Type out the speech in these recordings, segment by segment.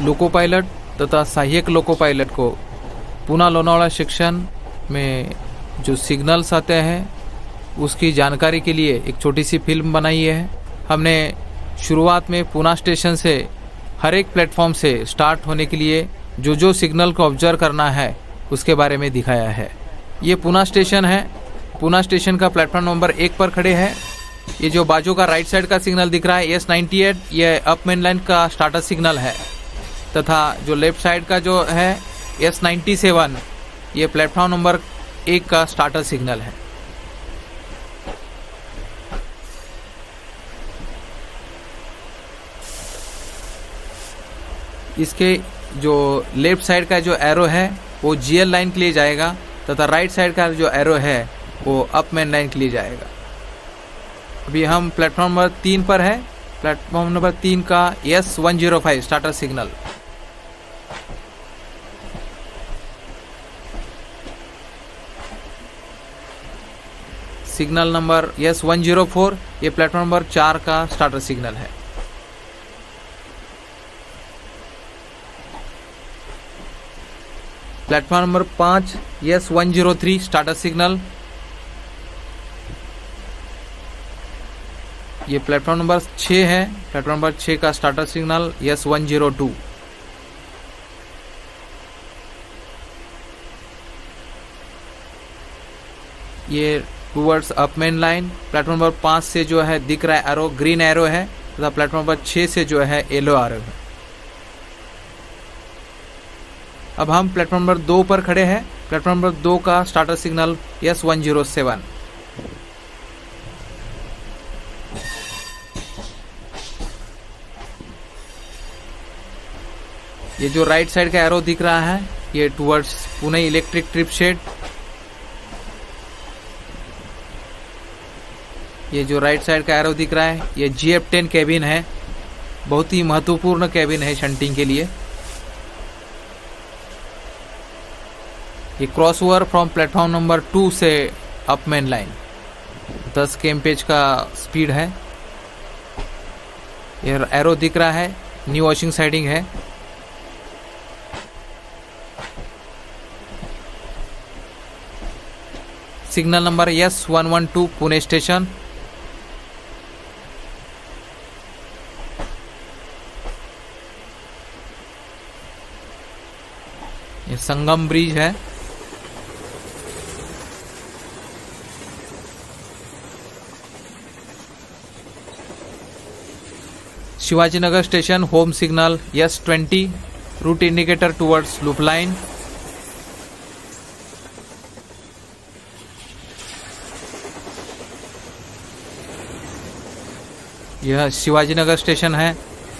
Loco pilot तथा सहायक loco pilot को पुणे लोनावाला सेक्शन में जो सिग्नल्स आते हैं उसकी जानकारी के लिए एक छोटी सी फिल्म बनाई है। हमने शुरुआत में पुणे स्टेशन से हर एक प्लेटफॉर्म से स्टार्ट होने के लिए जो सिग्नल को ऑब्जर्व करना है उसके बारे में दिखाया है। ये पुणे स्टेशन है। पुणे स्टेशन का प्लेटफॉर्म नंबर 1 पर खड़े हैं। ये जो बाजू का राइट साइड का सिग्नल दिख रहा है S98, ये अप मेन लाइन का स्टार्टर सिग्नल है तथा जो लेफ्ट साइड का जो है S97, ये प्लेटफॉर्म नंबर 1 का स्टार्टर सिग्नल है। इसके जो लेफ्ट साइड का जो एरो है वो GL लाइन के लिए जाएगा तथा राइट साइड का जो एरो है वो अप मेन लाइन के लिए जाएगा। अभी हम प्लेटफॉर्म नंबर 3 पर है। प्लेटफॉर्म नंबर 3 का S105 starter signal. Signal number S104, ये प्लेटफॉर्म नंबर 4 का स्टार्टर सिग्नल है। Platform number 5 S103 starter signal. ये प्लेटफॉर्म नंबर 6 है। प्लेटफॉर्म नंबर 6 का स्टार्टर सिग्नल S102। ये towards up main line. Platform number 5 से जो है दिख रहा है एरो, ग्रीन एरो है तथा प्लेटफॉर्म नंबर 6 से जो है येलो एरो है। अब हम प्लेटफॉर्म नंबर 2 पर खड़े हैं। प्लेटफॉर्म नंबर 2 का स्टार्टर सिग्नल S107। ये जो राइट साइड का एरो दिख रहा है ये towards Pune electric trip shed. ये जो राइट साइड का एरो दिख रहा है ये GF10 कैबिन है। बहुत ही महत्वपूर्ण कैबिन है शंटिंग के लिए। ये cross over from platform number 2 से अप मेन लाइन 10 kmph का स्पीड है। ये एरो दिख रहा है, न्यू वॉशिंग साइडिंग है। Signal number S112 Pune station. ये संगम ब्रिज है। Shivajinagar station home signal S20 route indicator towards loop line. यह शिवाजीनगर स्टेशन है।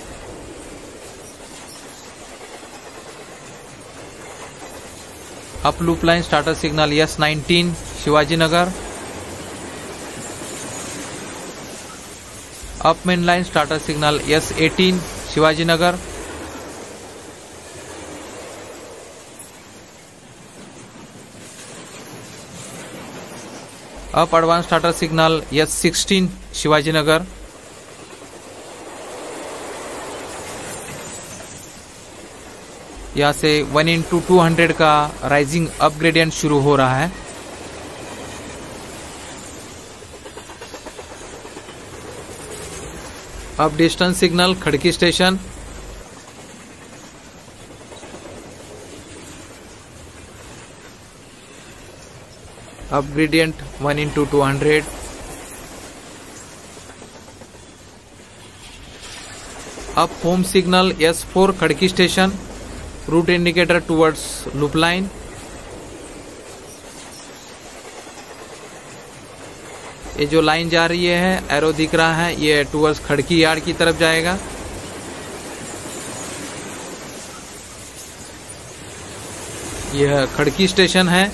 Up loop line starter signal S19 Shivajinagar. Up main line starter signal S18 Shivajinagar. Up advance starter signal S16 Shivajinagar. यहाँ से 1:200 का rising up gradient शुरू हो रहा है। अब distance signal Khadki station. Up gradient 1:200। अब home signal S4 Khadki station route indicator towards loop line. ये जो लाइन जा रही है एरो दिख रहा है ये टुवर्ड्स खड़की यार्ड की तरफ जाएगा। यह खड़की स्टेशन है।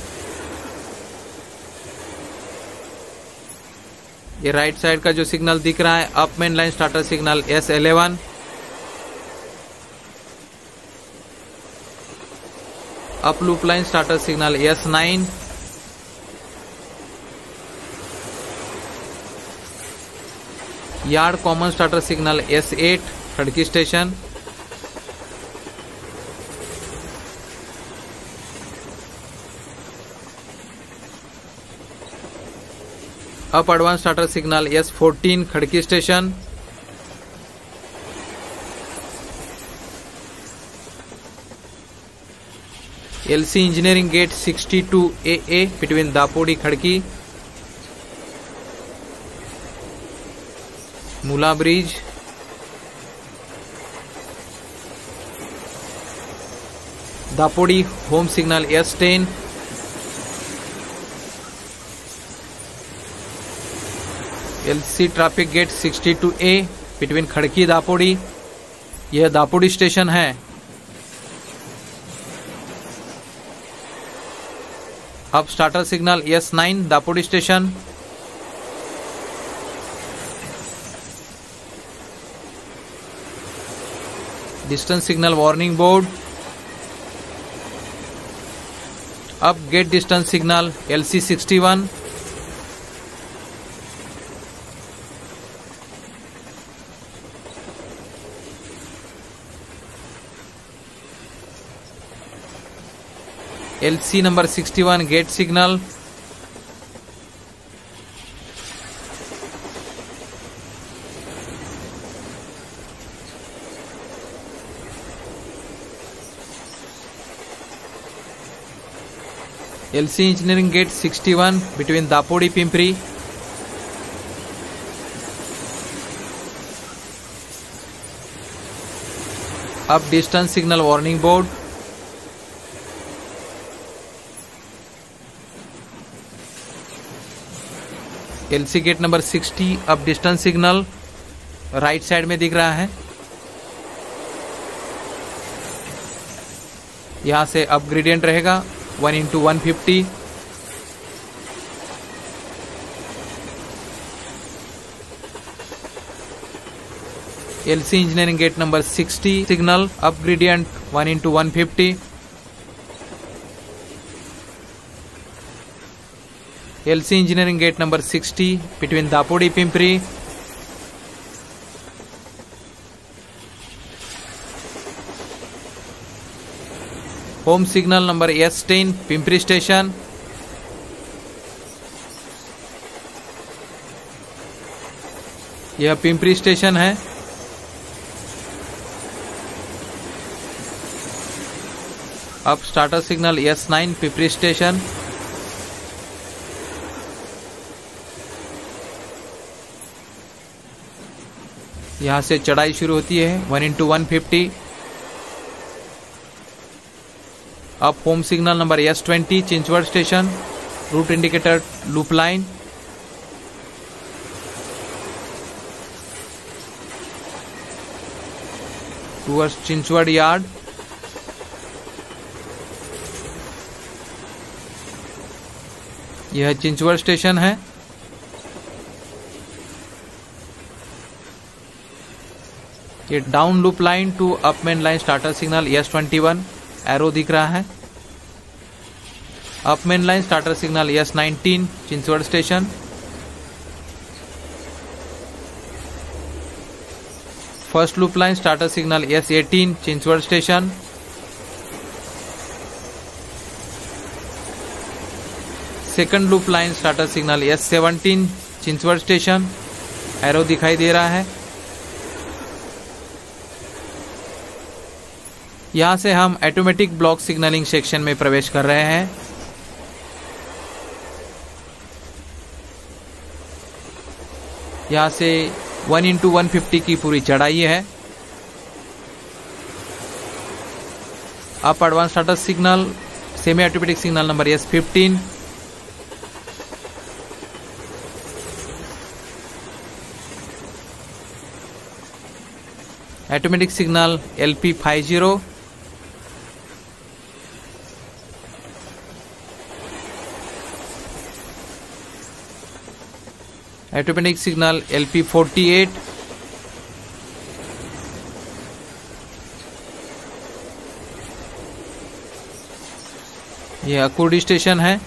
ये राइट साइड का जो सिग्नल दिख रहा है up main line starter signal S11। Up loop line starter signal S9। Yard common starter signal S8 Khadki station. Up advance starter signal S14 Khadki station. LC engineering gate 62AA between Dapodi Khadki. Mula bridge. Dapodi home signal S10। LC traffic gate 62A between Khadki Dapodi. यह Dapodi station है। अब starter signal S9 Dapodi station. Distance signal warning board. अब gate distance signal LC 61। LC number 61 gate signal. LC engineering gate 61 between Dapodi Pimpri. अब distance signal warning board. LC gate number 60 अब distance signal right side में दिख रहा है। यहां से अब ग्रेडियंट रहेगा 1:150। LC engineering gate number 60 signal अब gradient 1:150। LC engineering gate number 60 between Dapodi Pimpri. Home signal number S10 Pimpri station. यह पिंपरी स्टेशन है। अब starter signal S9 Pimpri station. यहां से चढ़ाई शुरू होती है 1:150। अब home signal number S20 Chinchwad station. Route indicator loop line. Towards Chinchwad yard. यह चिंचवड़ स्टेशन है। ये down loop line to up main line starter signal S21 arrow दिख रहा है। Up main line starter signal S19 Chinchwad station. First loop line starter signal S18 Chinchwad station. Second loop line starter signal S17 Chinchwad station arrow दिखाई दे रहा है। यहां से हम ऑटोमेटिक ब्लॉक सिग्नलिंग सेक्शन में प्रवेश कर रहे हैं। यहां से 1:150 की पूरी चढ़ाई है। Up advance starter signal semi automatic signal number S15। Automatic signal LP50। Automatic signal LP48। यह अकोडी स्टेशन है।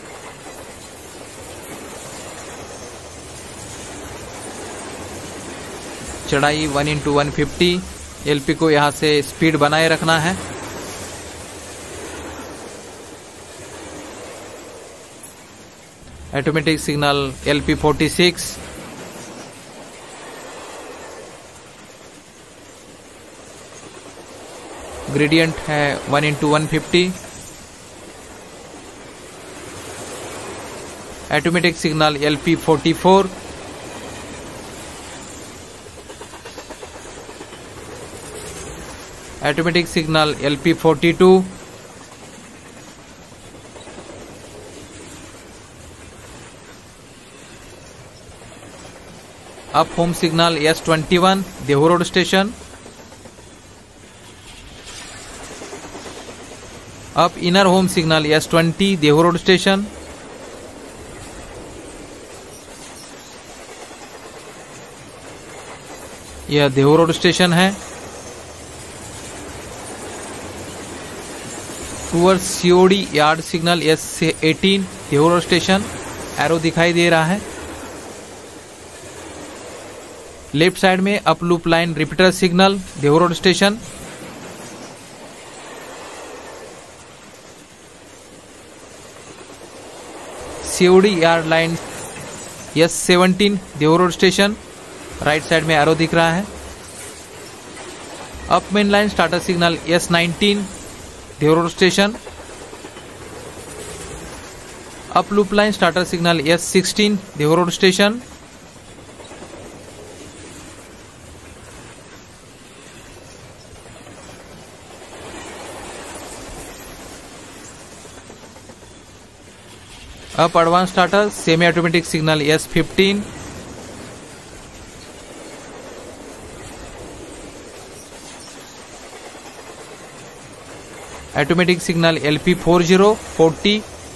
चढ़ाई 1:150। LP को यहां से स्पीड बनाए रखना है। ऑटोमेटिक सिग्नल LP46, ग्रेडियंट है 1:150, automatic signal LP44, automatic signal LP42, up home signal S21 Dehu road station, up inner home signal S20 Dehu road station, यह देहू रोड स्टेशन है। Towards COD yard signal S18 Dehu road station, arrow दिखाई दे रहा है। Left side में up loop line repeater signal Dehu road station, COD yard line S17 Dehu road station, right side में arrow दिख रहा है। Up main line starter signal S19 Dehu road station, up loop line starter signal S16 Dehu road station, up advance starter semi automatic signal S15, automatic signal LP40,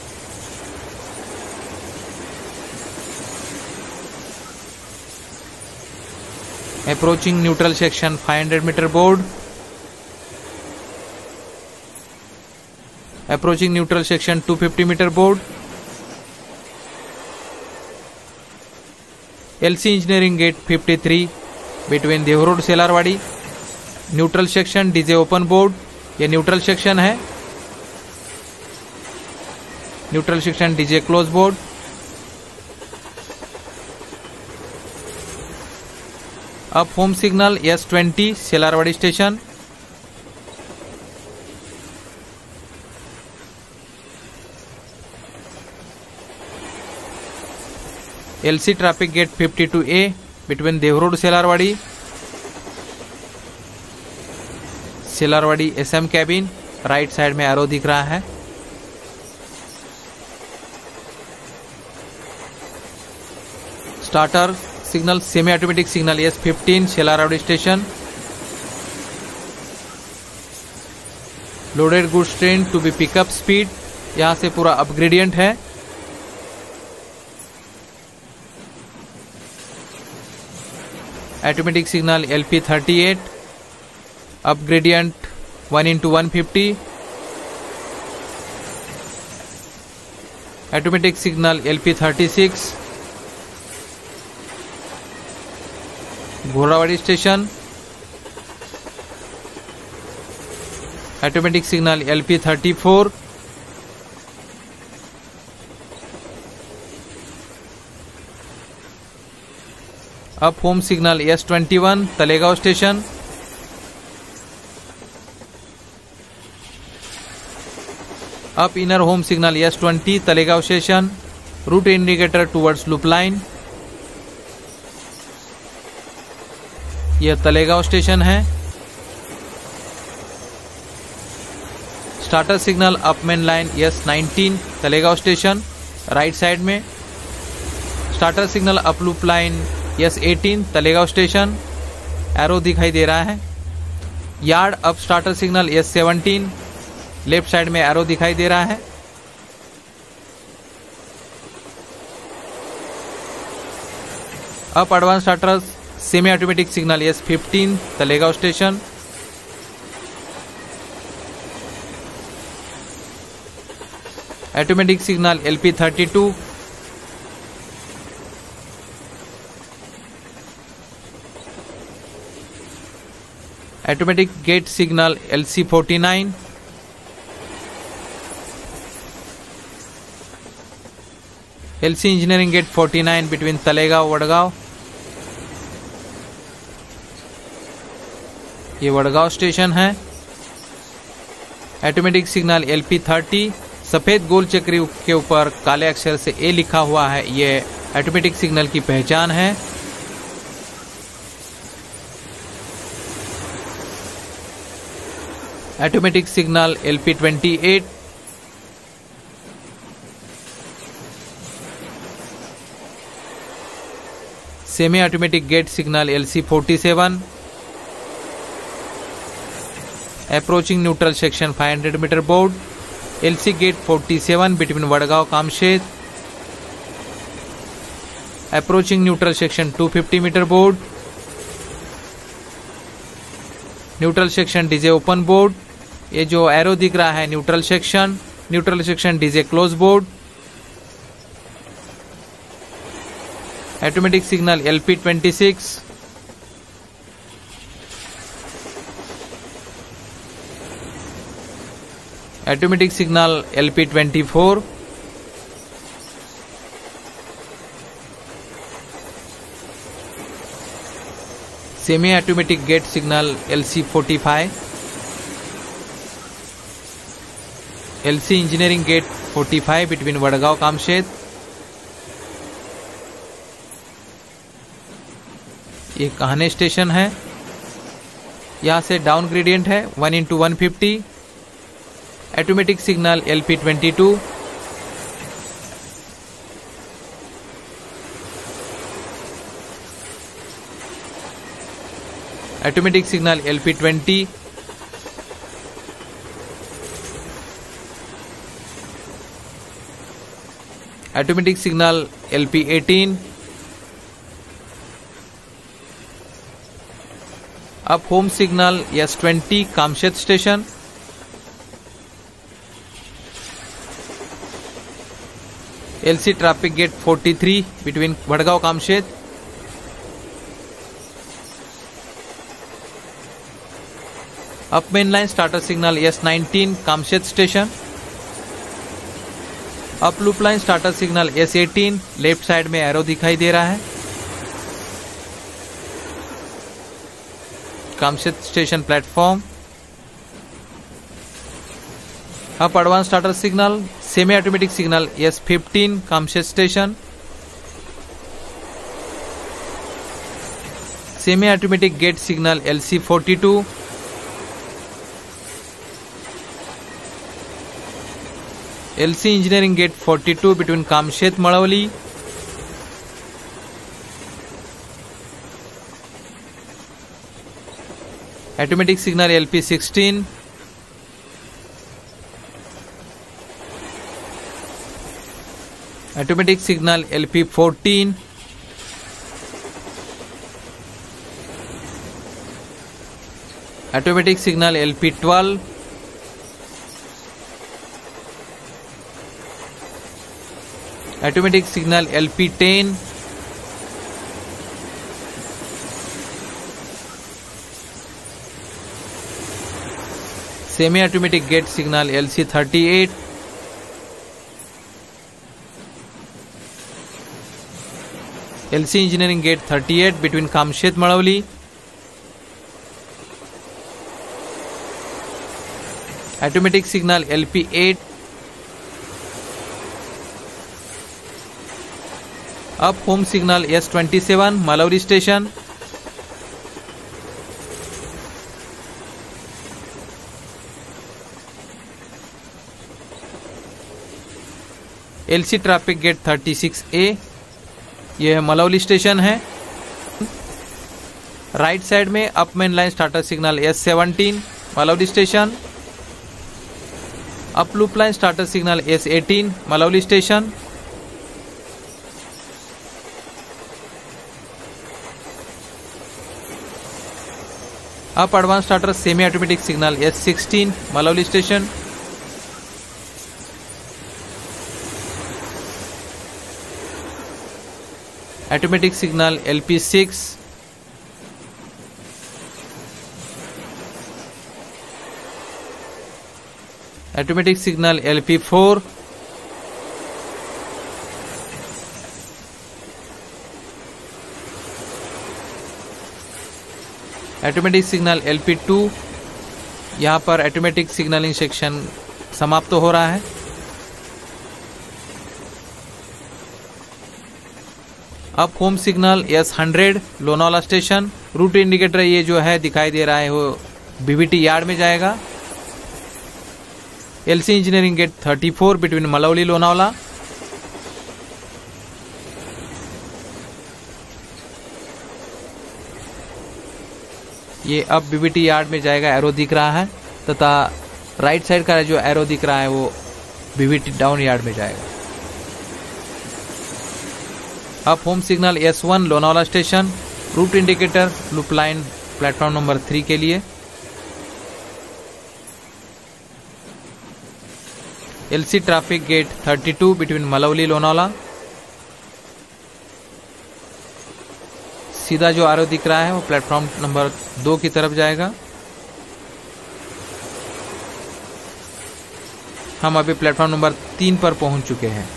approaching neutral section 500 metre board, approaching neutral section 250 metre board, LC engineering gate 53 between Dehu road Selarwadi, neutral section DJ open board, यह neutral section है। Neutral section DJ close board, up home signal S20 Selarwadi station, LC traffic gate 52A between Dehu road Selarwadi, Selarwadi SM cabin, right side में arrow दिख रहा है। Starter signal semi automatic signal S15 Selarwadi station, loaded goods train to be pickup speed, यहां से पूरा up gradient है। Automatic signal LP38, up gradient 1:150, automatic signal LP36, Ghorawadi station, automatic signal LP34, up home signal S21 Talegaon station, up inner home signal S20 Talegaon station, route indicator towards loop line, यह Talegaon station है। Starter signal up main line S19 Talegaon station, right side में। Starter signal up loop line S18 Talegaon station, arrow दिखाई दे रहा है। Yard up starter signal S17, left side में arrow दिखाई दे रहा है। Up advance starter semi automatic signal S15 Talegaon station, automatic signal LP32, automatic gate signal LC49, LC Engineering Gate 49 between Talegaon Vadgaon. ये वडगांव स्टेशन है। ऑटोमेटिक सिग्नल LP30, सफेद गोल चक्री के ऊपर काले अक्षर से A लिखा हुआ है, ये ऑटोमेटिक सिग्नल की पहचान है। Automatic signal LP28, semi automatic gate signal LC47, approaching neutral section 500 metre board, LC gate 47 between Vadgaon Kamshet, approaching neutral section 250 metre board, neutral section DJ open board. ये जो एरो दिख रहा है neutral section DJ close board. Automatic signal LP26, automatic signal LP24, semi automatic gate signal LC45, LC engineering gate 45 between Vadgaon Kamshet. ये Kanhe station है, यहाँ से down gradient है 1:150। Automatic signal LP22, automatic signal LP20, automatic signal LP18। अब home signal S20 Kamshet station. LC traffic gate 43 between Vadgaon Kamshet. Up main line starter signal S19 Kamshet station. Up loop line starter signal S18, left side में arrow दिखाई दे रहा है। Kamshet station platform. Up advance starter signal, semi automatic signal S15 Kamshet station. Semi automatic gate signal LC42, LC engineering gate 42 between Kamshet Malavli. Automatic signal LP16, automatic signal LP14, automatic signal LP12, automatic signal LP10, semi automatic gate signal LC38, LC engineering gate 38 between Kamshet Malavli. Automatic signal LP8, up home signal S27 Malavli station. LC traffic gate 36A, यह Malavli station है। Right side में up main line starter signal S17 Malavli station. Up loop line starter signal S18 Malavli station. Up advance starter semi automatic signal S16 Malavli station. Automatic signal LP6, automatic signal LP4, automatic signal LP2, यहाँ पर automatic signalling section समाप्त हो रहा है। अब home signal S100 Lonavala station. Route indicator ये जो है दिखाई दे रहा है वो BVT यार्ड में जाएगा। LC engineering gate 34 between Malavli Lonavala. ये अब BVT यार्ड में जाएगा, एरो दिख रहा है, तथा राइट साइड का जो एरो दिख रहा है वो BVT डाउन यार्ड में जाएगा। अब home signal S1 Lonavala station. Route indicator loop line platform number 3 के लिए। LC traffic gate 32 between Malavli Lonavala. सीधा जो एरो दिख रहा है वो प्लेटफॉर्म नंबर 2 की तरफ जाएगा। हम अभी प्लेटफॉर्म नंबर 3 पर पहुंच चुके हैं।